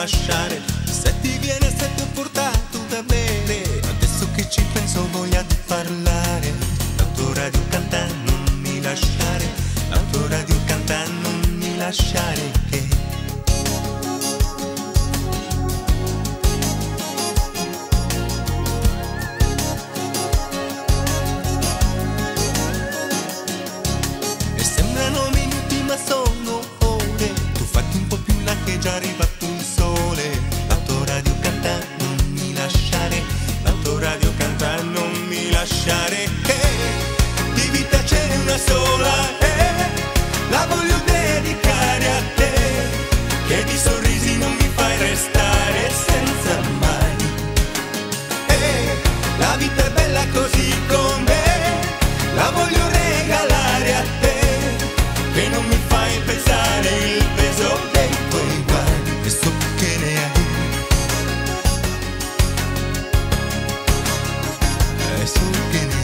lasciare. Se ti viene sempre portato da bere, adesso che ci penso voglia di parlare. L'autoradio canta non mi lasciare, l'autoradio canta non mi lasciare che e sembrano minuti ma sono ore, tu fatti un po' più là che già è arrivato il sole. L'autoradio canta non mi lasciare, l'autoradio canta non mi lasciare che di vita ce n'è una sola e la voglio dedicare a te, che di sorrisi non mi fai restare senza mai. La vita è bella così com'è, la voglio regalare a te, che non mi fai pesare il peso dei tuoi guai, e so che ne hai, e so che ne hai.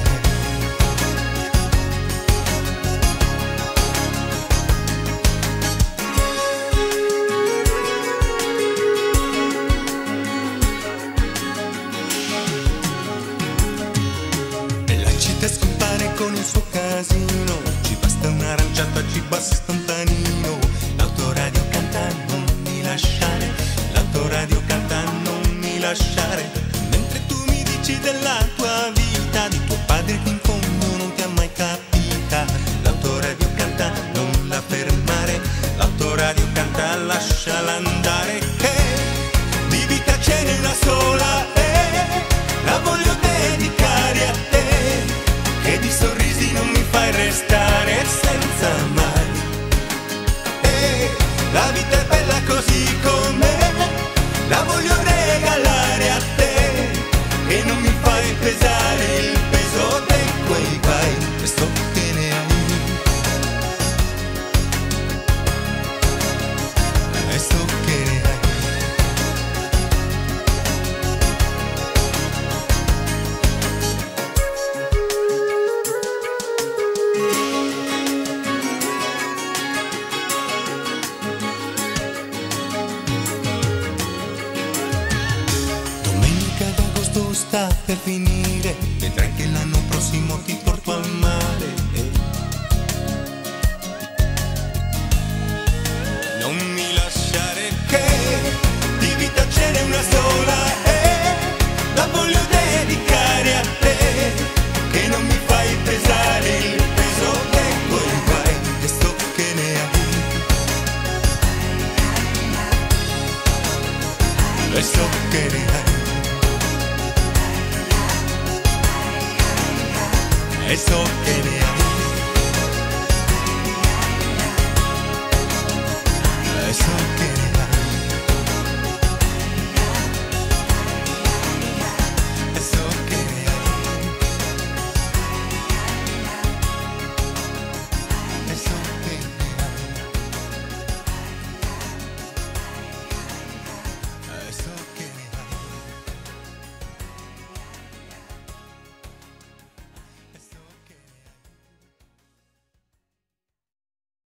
Scompare con il suo casino, ci basta un'aranciata, ci basta un panino. L'autoradio canta non mi lasciare, l'autoradio canta non mi lasciare. Mentre tu mi dici della tua vita, di tuo padre che in fondo non ti ha mai capita. L'autoradio canta non la fermare, l'autoradio canta lasciala andare, che di vita ce n'è una sola e la voglio dedicare a te, che di sorrisi non mi fai restare senza mai. La vita è bella così com'è, la voglio regalare a te, che non mi fai pesare il peso dei tuoi guai, e so che ne hai, e so che ne hai. Sta per finire, vedrai che l'anno prossimo ti porto al mare.